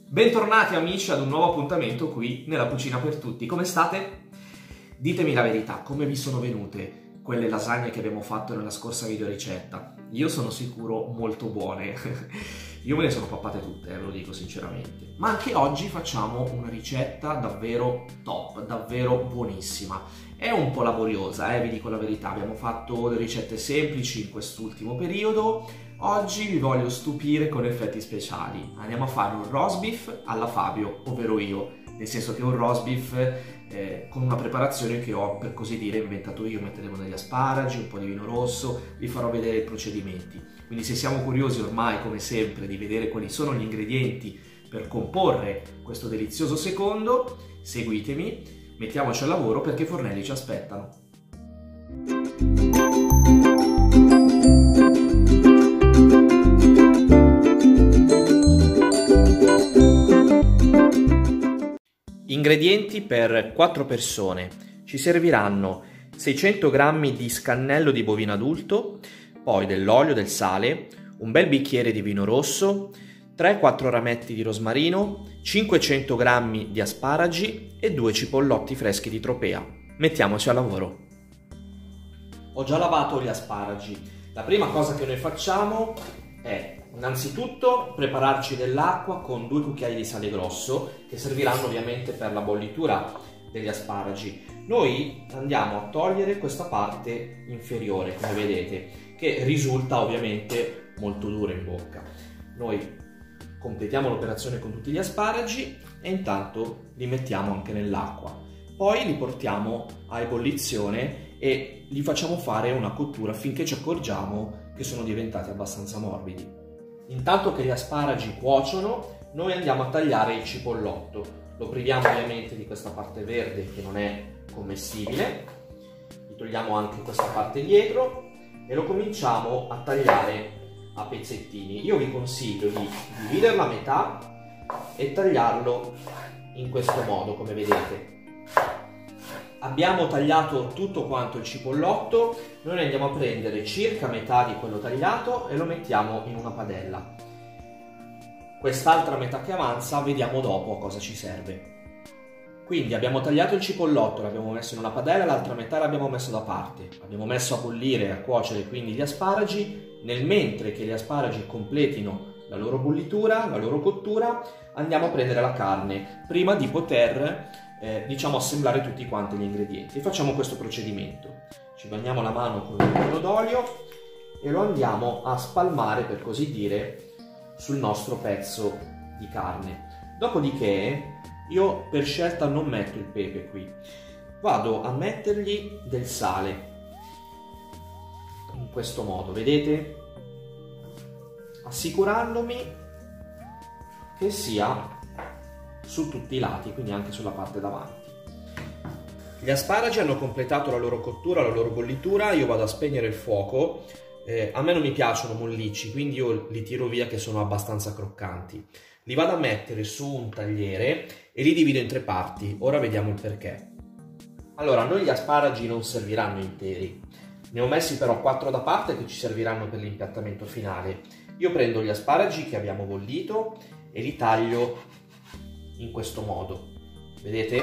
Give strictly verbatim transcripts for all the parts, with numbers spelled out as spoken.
Bentornati amici ad un nuovo appuntamento qui nella Cucina per Tutti. Come state? Ditemi la verità, come vi sono venute quelle lasagne che abbiamo fatto nella scorsa videoricetta? Io sono sicuro molto buone. Io me le sono pappate tutte, eh, ve lo dico sinceramente. Ma anche oggi facciamo una ricetta davvero top, davvero buonissima. È un po' laboriosa, eh, vi dico la verità. Abbiamo fatto le ricette semplici in quest'ultimo periodo. Oggi vi voglio stupire con effetti speciali. Andiamo a fare un roast beef alla Fabio, ovvero io. Nel senso che un roast beef eh, con una preparazione che ho, per così dire, inventato io. Metteremo degli asparagi, un po' di vino rosso, vi farò vedere i procedimenti. Quindi se siamo curiosi ormai, come sempre, di vedere quali sono gli ingredienti per comporre questo delizioso secondo, seguitemi, mettiamoci al lavoro perché i fornelli ci aspettano. Ingredienti per quattro persone. Ci serviranno seicento grammi di scannello di bovino adulto, poi dell'olio, del sale, un bel bicchiere di vino rosso, tre quattro rametti di rosmarino, cinquecento grammi di asparagi e due cipollotti freschi di tropea. Mettiamoci al lavoro. Ho già lavato gli asparagi. La prima cosa che noi facciamo è innanzitutto prepararci dell'acqua con due cucchiai di sale grosso che serviranno ovviamente per la bollitura degli asparagi. Noi andiamo a togliere questa parte inferiore, come vedete, che risulta ovviamente molto dura in bocca. Noi completiamo l'operazione con tutti gli asparagi e intanto li mettiamo anche nell'acqua. Poi li portiamo a ebollizione e li facciamo fare una cottura finché ci accorgiamo che sono diventati abbastanza morbidi. Intanto che gli asparagi cuociono, noi andiamo a tagliare il cipollotto. Lo priviamo ovviamente di questa parte verde che non è commestibile, gli togliamo anche questa parte dietro e lo cominciamo a tagliare a pezzettini. Io vi consiglio di dividerlo a metà e tagliarlo in questo modo, come vedete. Abbiamo tagliato tutto quanto il cipollotto, noi andiamo a prendere circa metà di quello tagliato e lo mettiamo in una padella. Quest'altra metà che avanza vediamo dopo a cosa ci serve. Quindi abbiamo tagliato il cipollotto, l'abbiamo messo in una padella, l'altra metà l'abbiamo messo da parte. Abbiamo messo a bollire, a cuocere quindi gli asparagi. Nel mentre che gli asparagi completino la loro bollitura, la loro cottura, andiamo a prendere la carne prima di poter Eh, diciamo assemblare tutti quanti gli ingredienti. Facciamo questo procedimento: ci bagniamo la mano con un pochino d'olio e lo andiamo a spalmare, per così dire, sul nostro pezzo di carne. Dopodiché io per scelta non metto il pepe qui, vado a mettergli del sale in questo modo, vedete, assicurandomi che sia su tutti i lati, quindi anche sulla parte davanti. Gli asparagi hanno completato la loro cottura, la loro bollitura. Io vado a spegnere il fuoco. Eh, a me non mi piacciono mollicci, quindi io li tiro via che sono abbastanza croccanti. Li vado a mettere su un tagliere e li divido in tre parti. Ora vediamo il perché. Allora, a noi gli asparagi non serviranno interi. Ne ho messi però quattro da parte che ci serviranno per l'impiattamento finale. Io prendo gli asparagi che abbiamo bollito e li taglio in questo modo, vedete?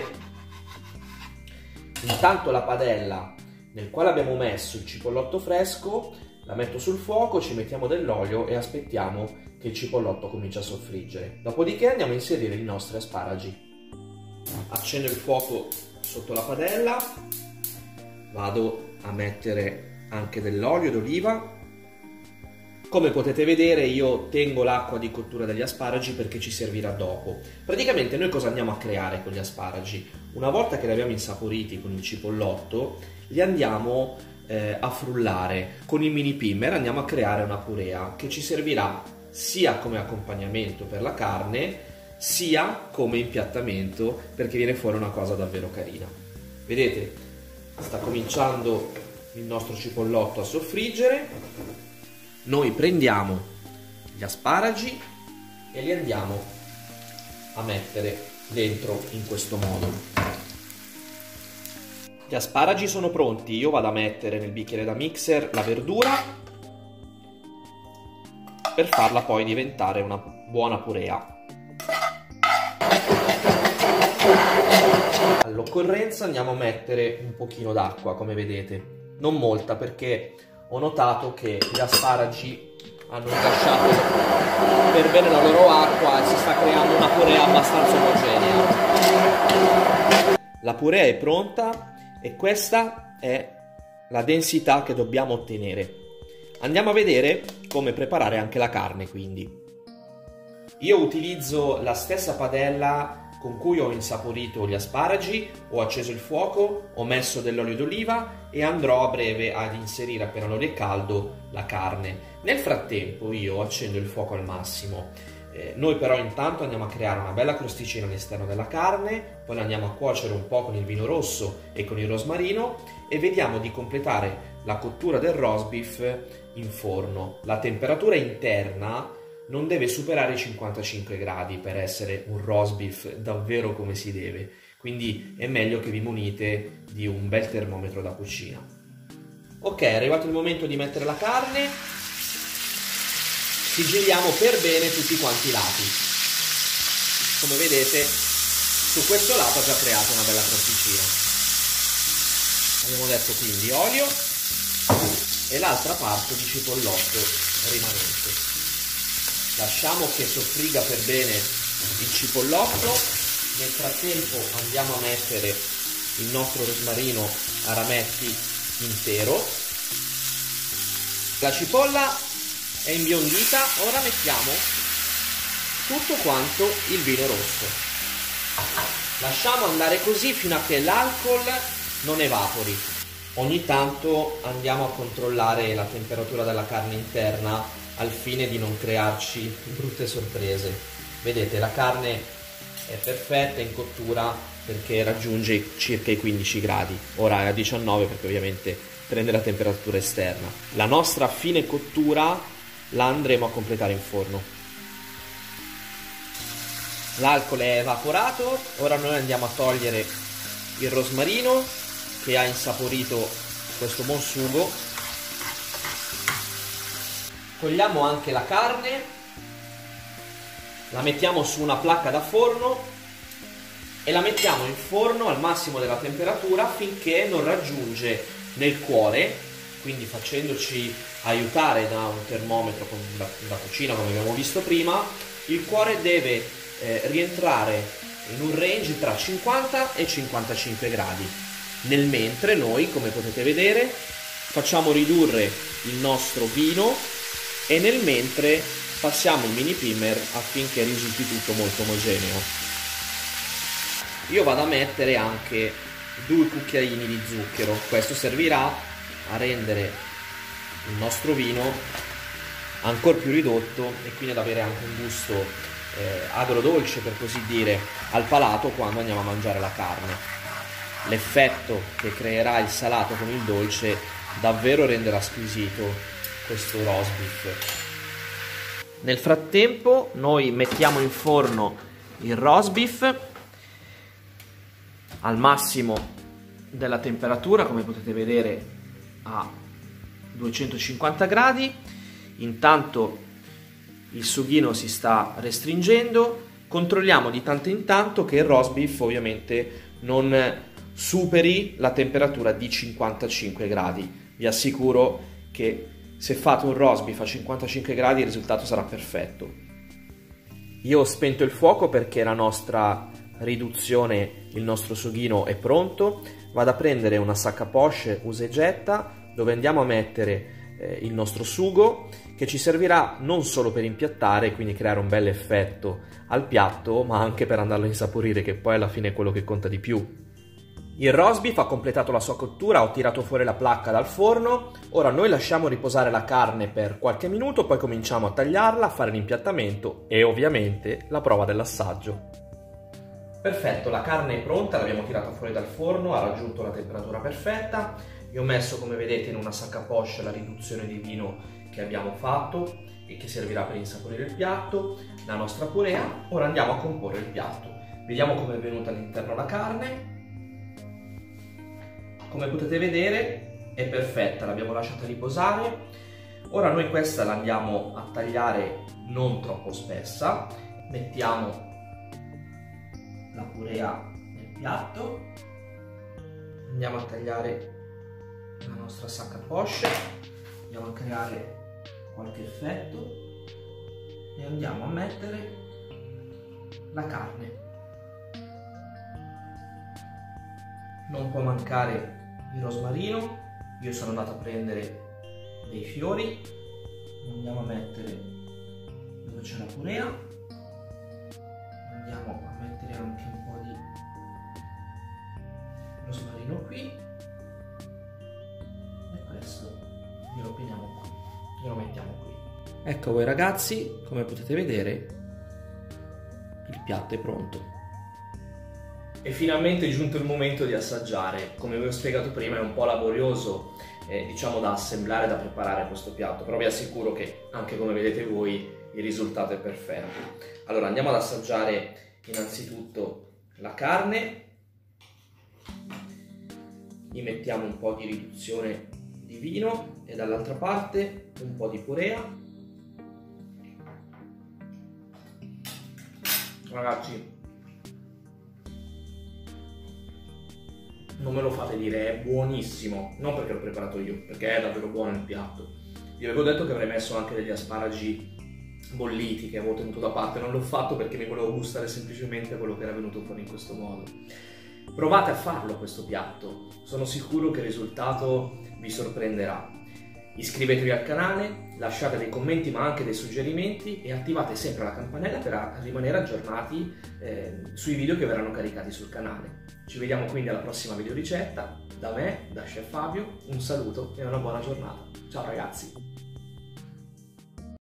Intanto la padella nel quale abbiamo messo il cipollotto fresco la metto sul fuoco, ci mettiamo dell'olio e aspettiamo che il cipollotto cominci a soffriggere. Dopodiché andiamo a inserire i nostri asparagi. Accendo il fuoco sotto la padella, vado a mettere anche dell'olio d'oliva. Come potete vedere io tengo l'acqua di cottura degli asparagi perché ci servirà dopo. Praticamente noi cosa andiamo a creare con gli asparagi? Una volta che li abbiamo insaporiti con il cipollotto, li andiamo eh, a frullare. Con il mini pimmer andiamo a creare una purea che ci servirà sia come accompagnamento per la carne, sia come impiattamento, perché viene fuori una cosa davvero carina. Vedete? Sta cominciando il nostro cipollotto a soffriggere. Noi prendiamo gli asparagi e li andiamo a mettere dentro in questo modo. Gli asparagi sono pronti, io vado a mettere nel bicchiere da mixer la verdura per farla poi diventare una buona purea. All'occorrenza andiamo a mettere un pochino d'acqua, come vedete, non molta, perché ho notato che gli asparagi hanno rilasciato per bene la loro acqua e si sta creando una purea abbastanza omogenea. La purea è pronta e questa è la densità che dobbiamo ottenere. Andiamo a vedere come preparare anche la carne, quindi. Io utilizzo la stessa padella con cui ho insaporito gli asparagi, ho acceso il fuoco, ho messo dell'olio d'oliva e andrò a breve ad inserire, appena l'olio è caldo, la carne. Nel frattempo io accendo il fuoco al massimo. Eh, noi però intanto andiamo a creare una bella crosticina all'esterno della carne, poi la andiamo a cuocere un po' con il vino rosso e con il rosmarino e vediamo di completare la cottura del roast beef in forno. La temperatura interna non deve superare i cinquantacinque gradi per essere un roast beef davvero come si deve, quindi è meglio che vi munite di un bel termometro da cucina. Ok, è arrivato il momento di mettere la carne, sigilliamo per bene tutti quanti i lati. Come vedete, su questo lato ha già creato una bella crosticina. Abbiamo detto quindi olio e l'altra parte di cipollotto rimanente. Lasciamo che soffriga per bene il cipollotto, nel frattempo andiamo a mettere il nostro rosmarino a rametti intero. La cipolla è imbiondita, ora mettiamo tutto quanto il vino rosso. Lasciamo andare così fino a che l'alcol non evapori. Ogni tanto andiamo a controllare la temperatura della carne interna al fine di non crearci brutte sorprese. Vedete, la carne è perfetta in cottura perché raggiunge circa i quindici gradi, ora è a diciannove perché ovviamente prende la temperatura esterna. La nostra fine cottura la andremo a completare in forno. L'alcol è evaporato, ora noi andiamo a togliere il rosmarino che ha insaporito questo buon sugo. Togliamo anche la carne, la mettiamo su una placca da forno e la mettiamo in forno al massimo della temperatura finché non raggiunge nel cuore, quindi facendoci aiutare da un termometro da, da cucina come abbiamo visto prima, il cuore deve eh, rientrare in un range tra cinquanta e cinquantacinque gradi. Nel mentre noi, come potete vedere, facciamo ridurre il nostro vino e nel mentre passiamo il mini primer affinché risulti tutto molto omogeneo. Io vado a mettere anche due cucchiaini di zucchero, questo servirà a rendere il nostro vino ancora più ridotto e quindi ad avere anche un gusto eh, agrodolce, per così dire, al palato quando andiamo a mangiare la carne. L'effetto che creerà il salato con il dolce davvero renderà squisito questo roast beef. Nel frattempo noi mettiamo in forno il roast beef al massimo della temperatura, come potete vedere a duecentocinquanta gradi. Intanto il sughino si sta restringendo, controlliamo di tanto in tanto che il roast beef ovviamente non superi la temperatura di cinquantacinque gradi. Vi assicuro che se fate un roast beef a cinquantacinque gradi il risultato sarà perfetto. Io ho spento il fuoco perché la nostra riduzione, il nostro sughino è pronto. Vado a prendere una sacca poche usa e getta dove andiamo a mettere eh, il nostro sugo, che ci servirà non solo per impiattare, quindi creare un bel effetto al piatto, ma anche per andarlo a insaporire, che poi alla fine è quello che conta di più. Il roast beef ha completato la sua cottura, ho tirato fuori la placca dal forno, ora noi lasciamo riposare la carne per qualche minuto, poi cominciamo a tagliarla, a fare l'impiattamento e ovviamente la prova dell'assaggio. Perfetto, la carne è pronta, l'abbiamo tirata fuori dal forno, ha raggiunto la temperatura perfetta. Io ho messo, come vedete, in una sacca poche la riduzione di vino che abbiamo fatto e che servirà per insaporire il piatto, la nostra purea. Ora andiamo a comporre il piatto. Vediamo come è venuta all'interno la carne. Come potete vedere è perfetta, l'abbiamo lasciata riposare. Ora noi questa la andiamo a tagliare non troppo spessa. Mettiamo la purea nel piatto, andiamo a tagliare la nostra sac à poche, andiamo a creare qualche effetto e andiamo a mettere la carne. Non può mancare il rosmarino, io sono andato a prendere dei fiori, andiamo a mettere dove c'è la purea, andiamo a mettere anche un po' di rosmarino qui e questo glielo piniamo qui, glielo mettiamo qui. Ecco voi ragazzi, come potete vedere il piatto è pronto. E finalmente è giunto il momento di assaggiare. Come vi ho spiegato prima è un po' laborioso eh, diciamo da assemblare, da preparare questo piatto, però vi assicuro che anche come vedete voi il risultato è perfetto. Allora andiamo ad assaggiare innanzitutto la carne, gli mettiamo un po' di riduzione di vino e dall'altra parte un po' di purea. Ragazzi, non me lo fate dire, è buonissimo, non perché l'ho preparato io, perché è davvero buono il piatto. Vi avevo detto che avrei messo anche degli asparagi bolliti che avevo tenuto da parte, non l'ho fatto perché mi volevo gustare semplicemente quello che era venuto fuori in questo modo. Provate a farlo questo piatto, sono sicuro che il risultato vi sorprenderà. Iscrivetevi al canale, lasciate dei commenti ma anche dei suggerimenti e attivate sempre la campanella per rimanere aggiornati eh, sui video che verranno caricati sul canale. Ci vediamo quindi alla prossima video ricetta. Da me, da Chef Fabio, un saluto e una buona giornata. Ciao ragazzi!